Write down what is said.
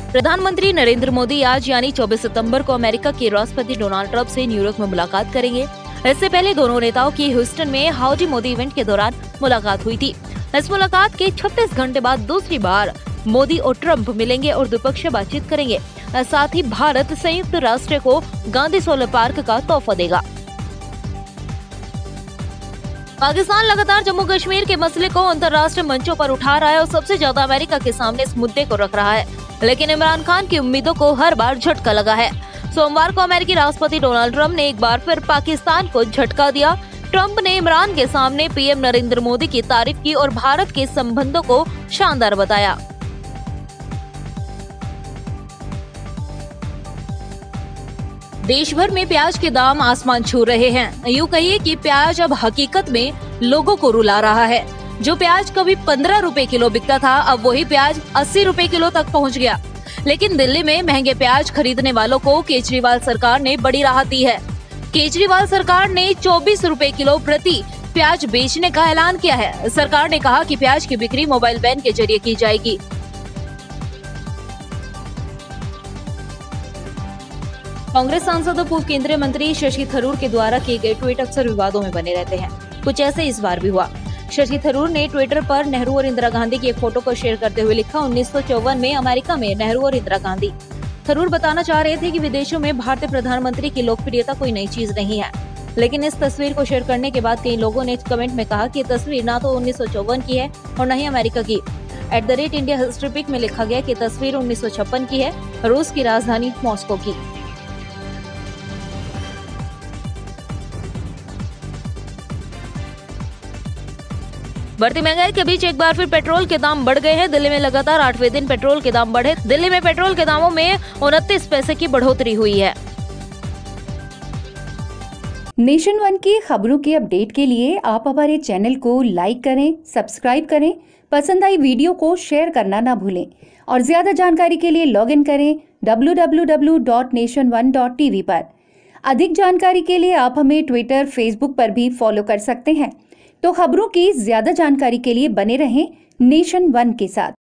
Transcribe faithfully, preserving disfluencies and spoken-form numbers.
प्रधानमंत्री नरेंद्र मोदी आज यानी चौबीस सितंबर को अमेरिका के राष्ट्रपति डोनाल्ड ट्रंप से न्यूयॉर्क में मुलाकात करेंगे। इससे पहले दोनों नेताओं की ह्यूस्टन में हाउडी मोदी इवेंट के दौरान मुलाकात हुई थी। इस मुलाकात के छत्तीस घंटे बाद दूसरी बार मोदी और ट्रंप मिलेंगे और द्विपक्षीय बातचीत करेंगे। साथ ही भारत संयुक्त राष्ट्र को गांधी सोलर पार्क का तोहफा देगा। पाकिस्तान लगातार जम्मू कश्मीर के मसले को अंतर्राष्ट्रीय मंचों पर उठा रहा है और सबसे ज्यादा अमेरिका के सामने इस मुद्दे को रख रहा है, लेकिन इमरान खान की उम्मीदों को हर बार झटका लगा है। सोमवार को अमेरिकी राष्ट्रपति डोनाल्ड ट्रंप ने एक बार फिर पाकिस्तान को झटका दिया। ट्रंप ने इमरान के सामने पीएम नरेंद्र मोदी की तारीफ की और भारत के संबंधों को शानदार बताया। देश भर में प्याज के दाम आसमान छू रहे हैं। यूँ कहिए कि प्याज अब हकीकत में लोगों को रुला रहा है। जो प्याज कभी पंद्रह रुपए किलो बिकता था, अब वही प्याज अस्सी रुपए किलो तक पहुंच गया। लेकिन दिल्ली में महंगे प्याज खरीदने वालों को केजरीवाल सरकार ने बड़ी राहत दी है। केजरीवाल सरकार ने चौबीस रुपए किलो प्रति प्याज बेचने का ऐलान किया है। सरकार ने कहा कि प्याज की बिक्री मोबाइल वैन के जरिए की जाएगी। कांग्रेस सांसद और पूर्व केंद्रीय मंत्री शशि थरूर के द्वारा किए गए ट्वीट अक्सर विवादों में बने रहते हैं। कुछ ऐसे इस बार भी हुआ। शशि थरूर ने ट्विटर पर नेहरू और इंदिरा गांधी की एक फोटो को शेयर करते हुए लिखा, उन्नीस सौ चौवन में अमेरिका में नेहरू और इंदिरा गांधी। थरूर बताना चाह रहे थे कि विदेशों में भारतीय प्रधानमंत्री की लोकप्रियता कोई नई चीज नहीं है। लेकिन इस तस्वीर को शेयर करने के बाद कई लोगों ने कमेंट में कहा कि तस्वीर ना तो उन्नीस सौ चौवन की है और न ही अमेरिका की। At the rate India history pick में लिखा गया कि तस्वीर उन्नीस सौ छप्पन की है, रूस की राजधानी मॉस्को की। बढ़ती महंगाई के बीच एक बार फिर पेट्रोल के दाम बढ़ गए हैं। दिल्ली में लगातार आठवें दिन पेट्रोल के दाम बढ़े। दिल्ली में पेट्रोल के दामों में उनतीस पैसे की बढ़ोतरी हुई है। नेशन वन की खबरों के अपडेट के लिए आप हमारे चैनल को लाइक करें, सब्सक्राइब करें, पसंद आई वीडियो को शेयर करना ना भूलें और ज्यादा जानकारी के लिए लॉग इन करें W W W dot nation one dot T V पर। अधिक जानकारी के लिए आप हमें ट्विटर, फेसबुक पर भी फॉलो कर सकते हैं। तो खबरों की ज्यादा जानकारी के लिए बने रहें नेशन वन के साथ।